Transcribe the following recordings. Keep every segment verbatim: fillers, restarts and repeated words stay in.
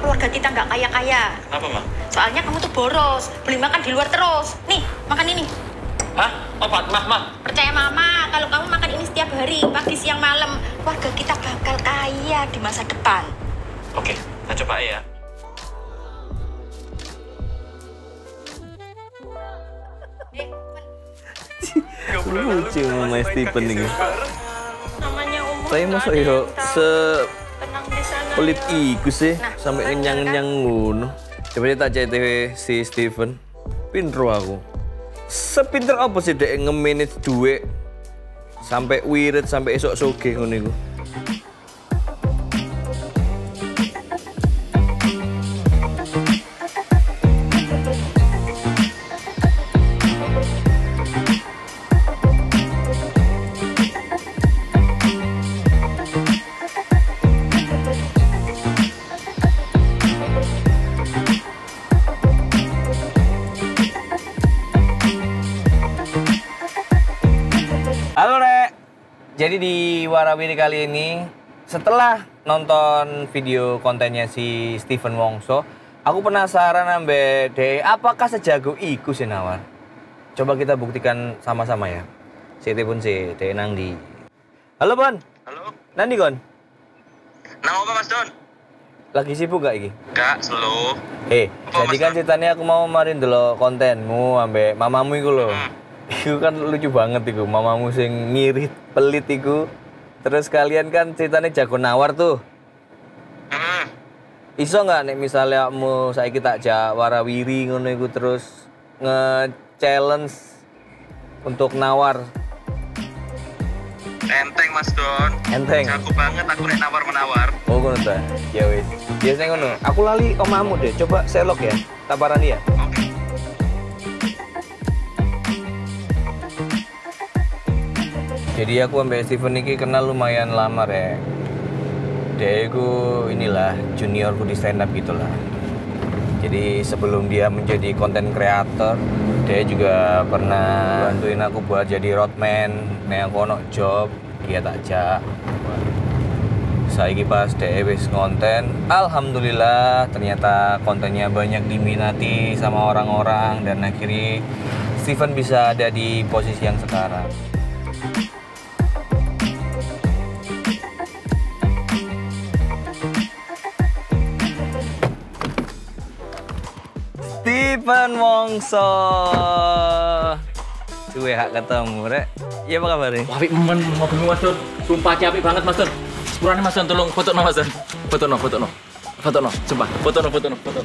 keluarga kita nggak kaya-kaya. Kenapa, Ma? Soalnya kamu tuh boros, beli makan di luar terus. Nih, makan ini. Hah? Obat, Ma, Ma? Percaya Mama, kalau kamu makan ini setiap hari, pagi, siang, malam, keluarga kita bakal kaya di masa depan. Oke, saya coba ya. Lucu Mama Stephen ini. Namanya umur. Tapi masuk yo se Tenang di sana. pelit ya. iku sih Nah, sampai wajar, kenyang-kenyang ngono. Coba tak cek T V si Stephen. Pinter aku. Sepinter apa sih dek nge-manage duit sampai wirid sampai esok soge ngono iku. Halo Rek, jadi di Warawiri kali ini setelah nonton video kontennya si Stephen Wongso, aku penasaran ambek de apakah sejago iku sih Nawar. Coba kita buktikan sama-sama ya. Si pun si de nang di. Halo Bon. Halo? Nandi kon? Nang apa, Mas Don? Lagi sibuk gak iki? Gak, slow. Eh, Apa, jadi Mas kan Don? ceritanya aku mau marin dulu kontenmu ambek mamamu iku loh. Hmm. Iku kan lucu banget iku, mamamu sing ngirit, pelit iku. Terus kalian kan ceritanya jago nawar tuh. Hmm. Iso nggak nek misalnya mau saiki tak jak warawiri ngono iku terus nge-challenge untuk nawar. Enteng, Mas Don. Enteng. Jago banget aku nek nawar-menawar. Oh ngono ta. Ya wis. Biasanya ngono. Aku lali omamu deh. Coba selok ya. Taparani ya. Oke. Jadi aku sampai Stephen ini kenal lumayan lama ya. Dia itu inilah juniorku di stand up gitulah. Jadi sebelum dia menjadi content creator, dia juga pernah bantuin aku buat jadi roadman. Nek aku ono job, dia tak jak. Saiki pas dia wis konten, alhamdulillah ternyata kontennya banyak diminati sama orang-orang dan akhirnya Stephen bisa ada di posisi yang sekarang. Stephen Wongso. Duwe hak ketemu, Rek. Iya apa kabar nih? Wah, apik men mobilmu Mas Don. Sumpah ki apik banget Mas Don. Sepurane Mas Don tolong fotono Mas Don. Fotono, fotono. Fotono, sumpah. Fotono, fotono, fotono.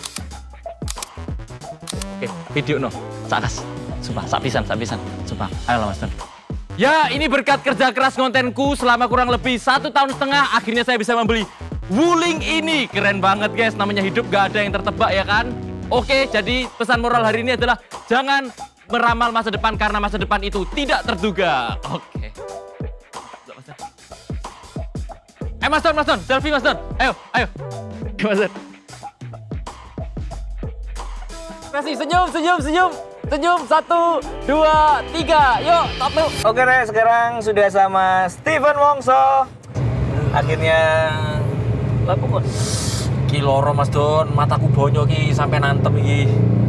Oke, video no. Sakas. Sumpah, sak pisan, sak pisan. Sumpah. Ayo Mas Don. Ya, ini berkat kerja keras kontenku selama kurang lebih satu tahun setengah, akhirnya saya bisa membeli Wuling ini. Keren banget guys, namanya hidup gak ada yang tertebak ya kan? Oke, jadi pesan moral hari ini adalah jangan meramal masa depan karena masa depan itu tidak terduga. Oke. Eh Mas Don, Mas Don, selfie Mas Don. Ayo, ayo. Mas Don. Kasih senyum, senyum, senyum. Senyum, satu, dua, tiga. Yuk, satu. Oke Rek, sekarang sudah sama Stephen Wongso. Akhirnya lapu kok. Ki loro Mas Don, mataku bonyo ki sampai nantem iki.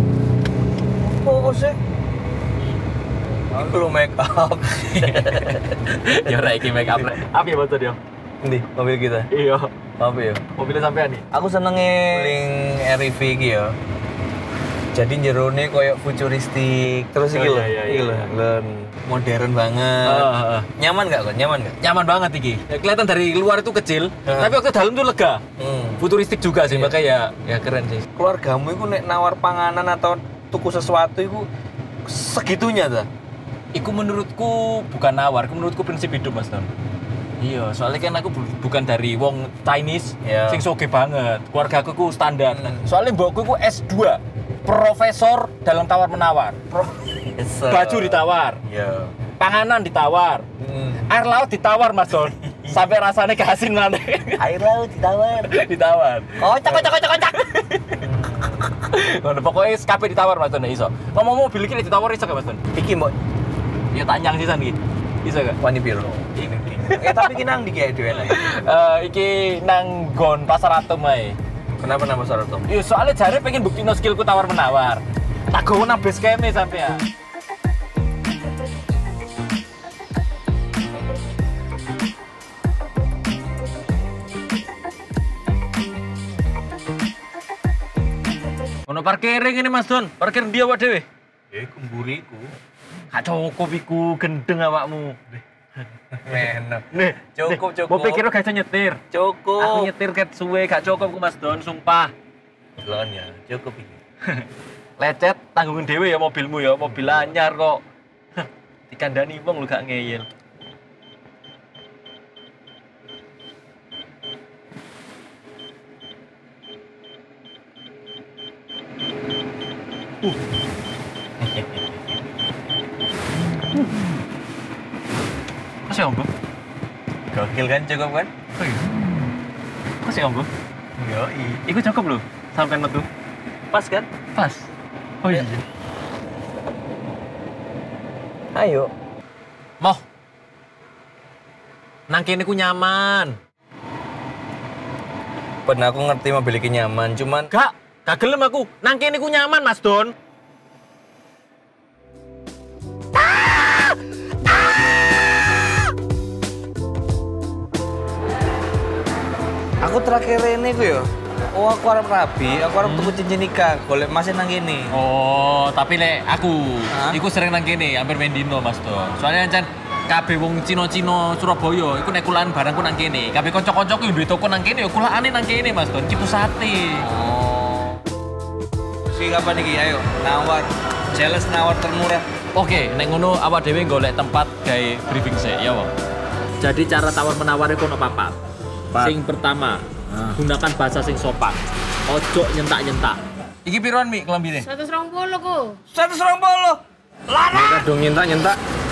Oh sih. Aku lo make up. Ya ora iki make up rek. Apa ya Mas Don ya? Ndi, mobil kita. Iya. Apa ya? Mobilnya sampean nih. Aku senenge link R E V iki ya. Jadi jerone koyo futuristik. Terus iki Oh, lho, iya, iya, iki lho, iya. lho, modern banget. Heeh, heeh. Nyaman gak kok? Nyaman gak? Nyaman banget iki. Ya, kelihatan dari luar itu kecil, Heeh. tapi waktu dalam tuh lega. Hmm. Futuristik juga sih, Iya. makanya ya, ya keren sih. Keluargamu iku nek nawar panganan atau tuku sesuatu iku segitunya ta? Iku menurutku bukan nawar, iku menurutku prinsip hidup Mas Don. Iya, soalnya kan aku bu- bukan dari wong Chinese, Iya. sing soge banget. Keluarga aku ku standar. Hmm. Soalnya mbokku ku S dua, profesor dalam tawar menawar. Profesor. Baju ditawar, Iya. panganan ditawar, Hmm. air laut ditawar Mas Don. Sampai rasanya keasinan Air laut ditawar. ditawar. Kocak kocak kocak kocak. Ngono pokoknya S K P ditawar Mas Don iso. Ngomong mobil iki ditawar iso gak Mas Don? Iki mbok Ya tanyang sisan iki. Iso gak? wani piro? Eh tapi ki nang ndi ki dhewe ae. Eh iki nang Gon Pasar Atom ae. Kenapa nama Saroto? Iya, soalnya jare pengen buktiin skillku tawar-menawar. Tak gowo nang base camp-e sampean. Ono parkiring ini Mas Don, parkir dia awak dhewe. Ya iku mburiku. Gak cukup iku gendeng awakmu. Menak. Nih, Cukup, nih, cukup. Mau pikir lo gak bisa nyetir. Cukup. Aku nyetir ket suwe gak cukup ku Mas Don, sumpah. Belon ya, cukup iki. Lecet tanggungin dhewe ya mobilmu ya, mobil anyar kok. Dikandani wong lu gak ngeyel. Uh. Masih onggo? Gokil kan, cukup kan? Oh iya. Masih onggo? Yoi. Iku cukup lho, sampean metu. Pas kan? Pas. Oh iya. Ayo. Moh. Nang kene ku nyaman. Ben aku ngerti mobil iki nyaman, cuman Gak, gak gelem aku. Nang kene ku nyaman, Mas Don. aku terakhir ini ku yo. Oh, aku arep rabi, aku arep tuku cincin nikah, golek masih nang kene. Oh, tapi lek aku, Hah? iku sering nang kene, hampir main dino Mas Don. Soalnya ancen kabeh wong Cina-Cina Surabaya iku nek kulaan barangku nang kene. Kabeh kanca-kancaku yo duwe toko nang kene, yo kulaane nang kene Mas Don, cipu sate. Oh. Si kapan iki? Ayo, nawar. Jelas nawar termurah. Oke, nek ngono awak dhewe golek tempat gawe briefing sik, ya wong. Jadi cara tawar-menawar iku ono papat. Pat. Sing pertama, Ah. gunakan bahasa sing sopan. Ojo nyentak-nyentak. Iki piruan Mi kelambine? seratus dua puluh ku. seratus dua puluh. Larang. Dong nyentak-nyentak.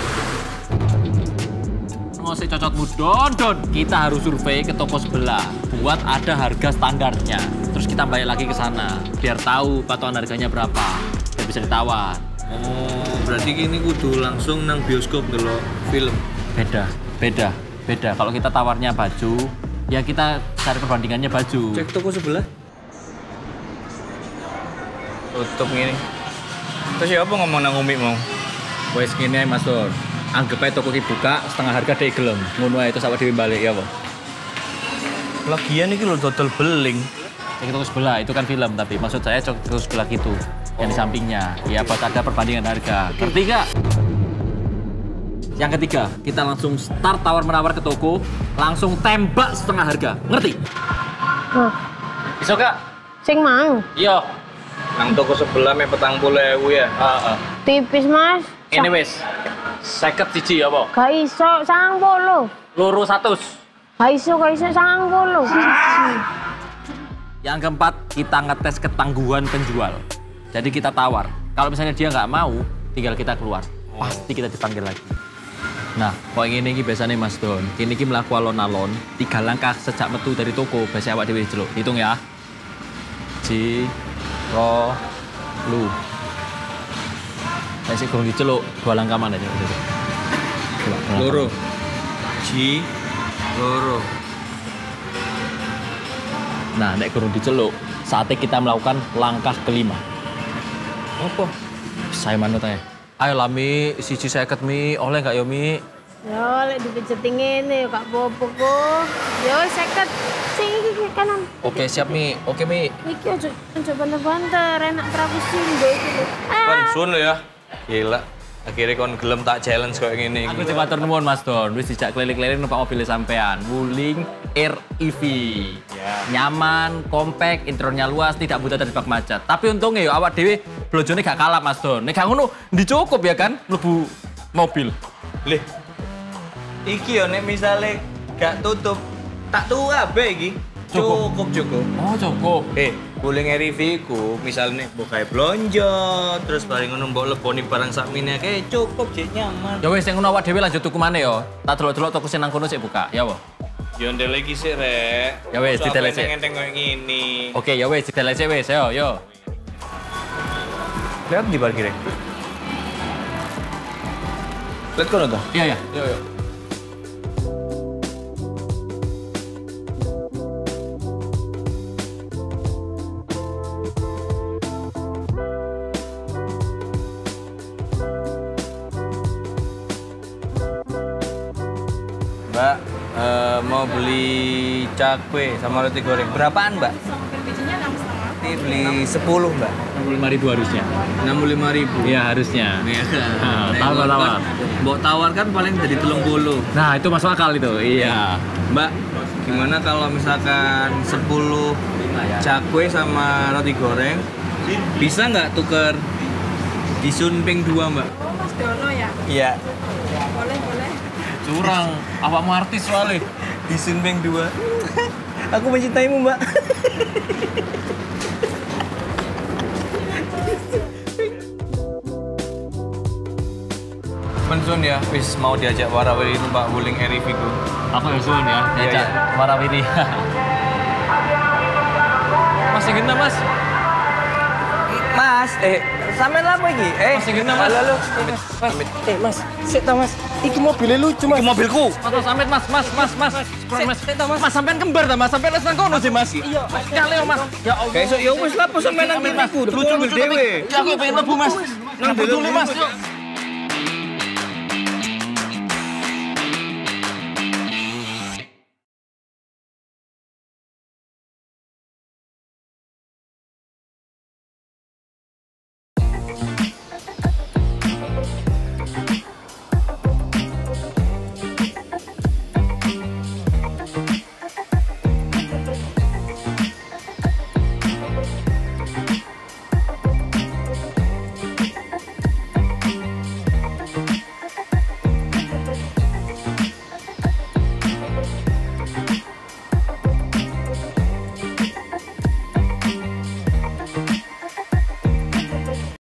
Mau si cocotmu don don, kita harus survei ke toko sebelah buat ada harga standarnya. Terus kita balik lagi ke sana biar tahu patokan harganya berapa dan bisa ditawar. Oh, berarti gini kudu langsung nang bioskop delok film. Beda, beda, beda. Kalau kita tawarnya baju, ya kita cari perbandingannya baju. Cek toko sebelah. Tutup gini. Terus siapa ngomong nang Umi mau? Wes gini ae Mas Don. Anggap aja toko iki buka setengah harga dhek gelem. Ngono ae terus awak dhewe balik ya, Pak. Lagian iki lho dodol beling. Yang toko sebelah itu kan film tapi maksud saya toko sebelah gitu. Yang di sampingnya. Ya buat ada perbandingan harga. Ngerti gak? Yang ketiga, kita langsung start tawar-menawar ke toko, langsung tembak setengah harga. Ngerti? Nah, Bisa gak? sing mang. Iya. Nang toko sebelah me petang puluh ewu ya. Heeh. Tipis, Mas. Ini wis. Seket siji ya, Pak? Gak iso sangang puluh. Loro satus. Gak iso, gak iso sangang puluh. Yang keempat, kita ngetes ketangguhan penjual. Jadi kita tawar. Kalau misalnya dia nggak mau, tinggal kita keluar. Pasti kita dipanggil lagi. Nah, kok ini iki biasanya Mas Don. Kini iki mlaku alon-alon, tiga langkah sejak metu dari toko, biasa awak dhewe jeluk. Hitung ya. Ji, ro, lu. Nek sik gong diceluk, dua langkah mana aja. Loro. Ji loro. Nah, nek gurung diceluk, saatnya kita melakukan langkah kelima. Apa? Saya manut aja. Ayo lah Mi, siji seket Mi, oleh nggak ya Mi? Yo, lek dipijetin ngene yo gak apa-apa kok. Yo, seket. Sing iki iki kanan. Oke siap Mi, oke Mi. Iki aja aja banter-banter, enak terapisin lho iki lho. Kon Ah, sun lho ya. Gila. Akhirnya kon gelem tak challenge kayak gini. Aku coba matur nuwun Mas Don, wis dijak keliling-keliling numpak mobil sampean. Wuling R E V. Nyaman, compact, interiornya luas, tidak mudah terjebak macet. Tapi untungnya ya awak dhewe blojone gak kalap Mas Don. Nek gak ngono dicukup ya kan mlebu mobil. Lih. Iki yo nek misale gak tutup, tak tuku kabeh iki. Cukup. Cukup, cukup. Oh cukup. Eh, guling R E V ku misalnya mbok gawe blonjo, terus bareng ngono mbok leboni barang sakmene kayak cukup jek nyaman. Ya wis sing ngono awak dhewe lanjut tuku maneh ya. Tak delok-delok toko sing nang kono sik buka, ya apa? Yo ndel iki sik rek. Ya wis, ditelek sik. Enteng koyo ngene. Oke, ya wis didelek sik wis, yo yo. Lihat di parkirnya. Lihat kono toh? Iya ya. Yo yo. Eh, mau beli cakwe sama roti goreng. Berapaan, Mbak? Bijinya enam setengah. Ini beli sepuluh, Mbak. enam puluh lima ribu harusnya. enam puluh lima ribu. Iya, harusnya. Iya. Nah, Nek tawar, buat tawar. kan- Buat tawar kan paling jadi telung puluh. Nah, itu masuk akal itu. Iya. Mbak, gimana kalau misalkan sepuluh cakwe sama roti goreng? Bisa nggak tuker disunping dua, Mbak? Mas Dono ya? Iya. Boleh, boleh. Curang. Awakmu artis soalnya. Disunping dua. Aku mencintaimu, Mbak. Pensun ya, wis mau diajak warawiri itu Pak Wuling Eri Vigo. Aku ya suun ya. Iya, Diajak iya. warawiri. Mas ingin mas? Mas, eh, sampean apa iki? Eh, Mas, ingin, Mas. halo, halo. Mas, eh mas, sik ta mas, iki mobilnya lucu mas. Itu mobilku. Atau sampean mas, mas, mas, mas. Kurang, mas. Mas sampean kembar ta mas, sampean nang kono sih mas. Iya. Nyale mas. Ya Allah. Kayak iso ya wis lah, sampean nang kene aku, Lucu-lucu dhewe. tapi ya aku pengen lebu mas. Nang betul mas. Yuk.